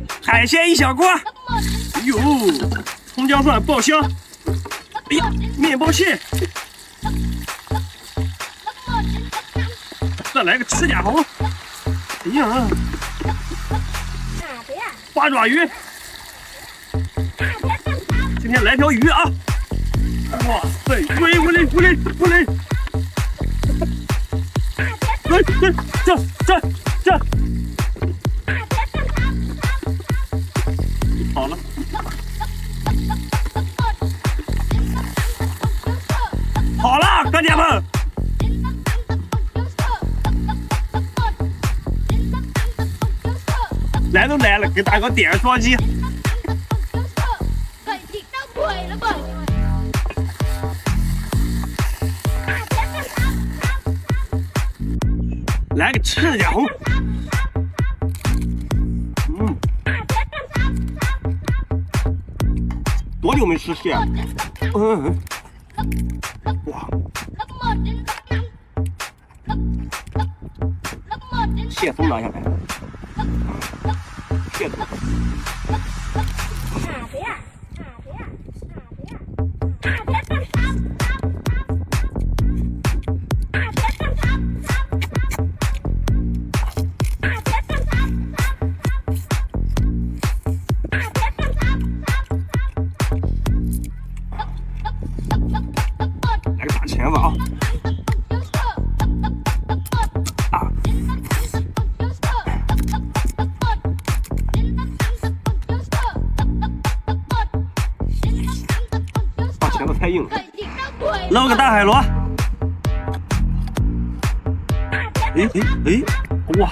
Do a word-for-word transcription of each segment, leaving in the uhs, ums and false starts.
海鲜一小锅。哎呦，葱姜蒜爆香。哎呀，面包馅。再来个吃甲猴。哎呀，八爪鱼。今天来条鱼啊！哇塞，喂我嘞我嘞我嘞！喂喂，这这这！好了。好了，哥姐们。来都来了，给大哥点个双击。来个赤甲红，嗯，多久没吃蟹了？嗯，哇，蟹头拿下来，蟹头。来个大钳子啊！啊！大钳子太硬了，捞个大海螺。哎哎哎！哇！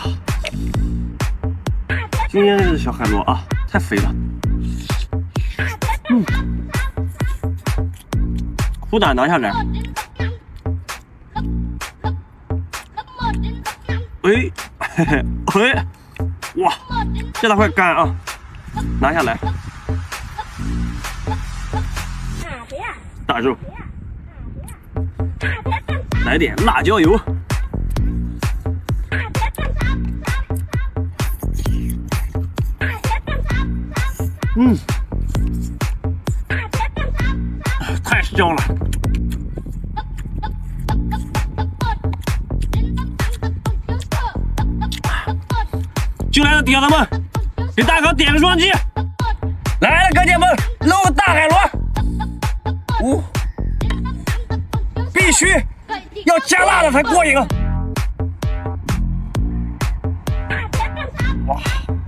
今天这小海螺啊，太肥了。嗯。苦胆拿下来，哎，嘿嘿，哎，哇，这大块干啊，拿下来，大肉，来点辣椒油，嗯。太香了！就来了，屌子们，给大哥点个双击！来了，哥姐们，捞个大海螺！哦，必须要加辣的才过瘾啊！哇！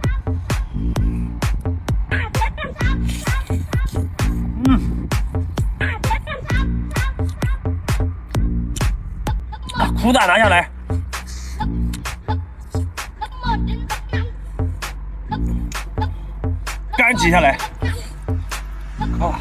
嗯。苦胆拿下来，干挤下来，啊！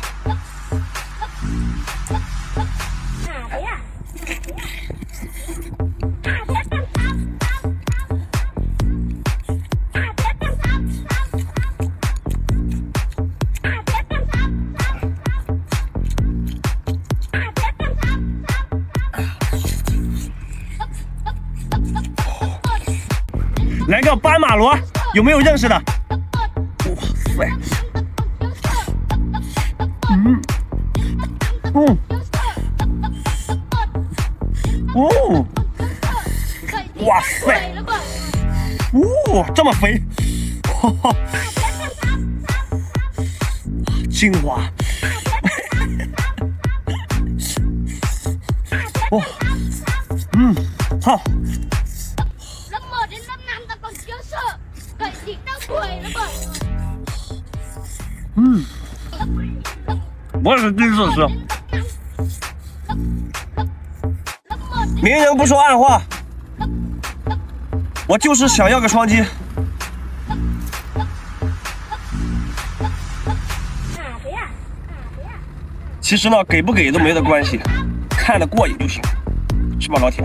来个斑马螺，有没有认识的？哇塞！嗯，嗯，哦，哇塞！哦，这么肥，哈哈，精华！哇，嗯，好。嗯，我也是第一次吃。明人不说暗话，我就是想要个双击。其实呢，给不给都没得关系，看得过瘾就行，是吧，老铁？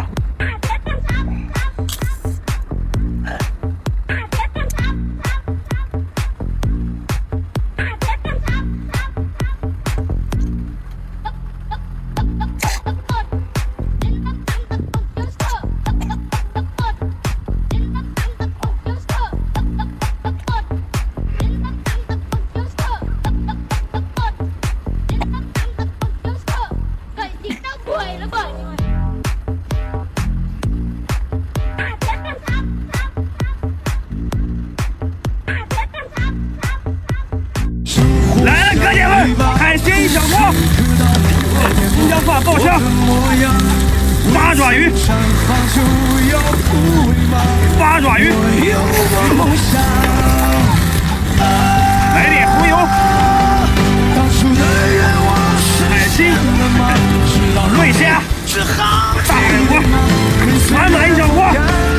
一小锅，新疆饭爆香，八爪鱼，八爪鱼，来点红油，海星，瑞虾，大海锅，满满一小锅。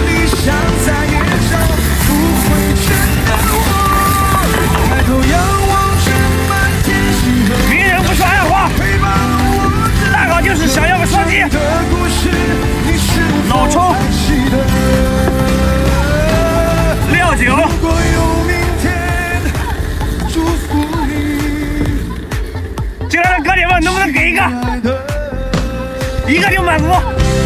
明人不说暗话，大搞就是想要个双击。老抽，料酒，进来的哥姐们，能不能给一个？一个就满足。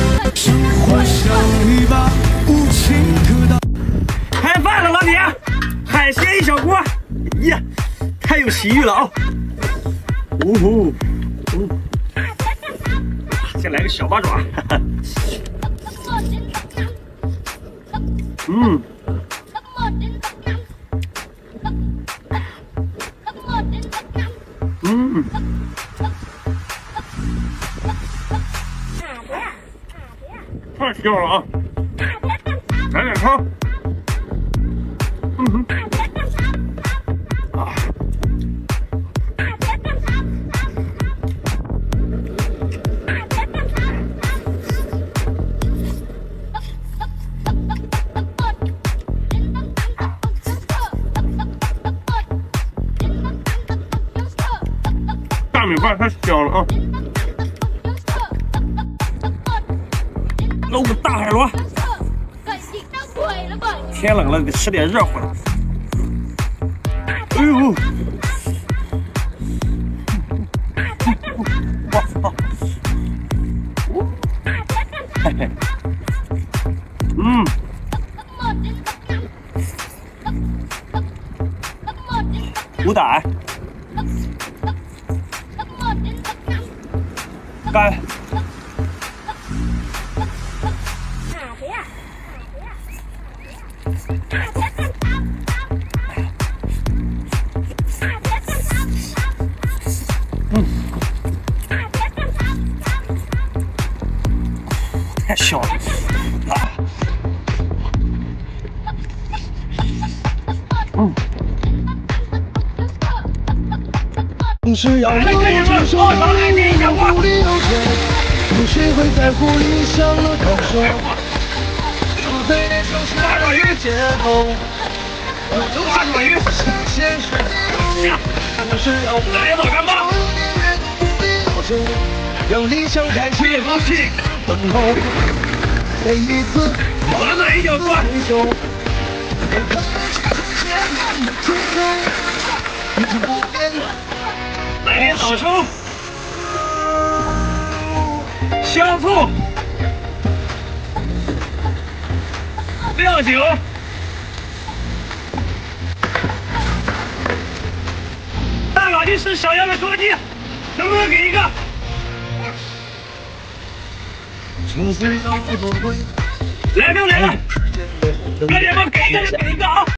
开饭了，老铁，海鲜一小锅，呀，太有食欲了啊！呜呼，先来个小八爪，哈哈。嗯，嗯，太香了啊！来点汤。 嗯哼，啊，大米饭太香了啊！搂个大海螺。 天冷了，得吃点热乎的。哎呦！哇操！嘿嘿。嗯。虎胆。干。 嗯，太香了啊！嗯。你是要留住说的理想不理由钱，有谁会在乎理想的感受？除非就是八爪鱼街头，八爪鱼现实里，你是要来吧干嘛？ 让理想开启风气，等候每一次满满一小锅。来点老抽、香醋、料酒。大老弟是想要的双击，能不能给一个？ 来都来了，哥姐们给一个就给一个啊！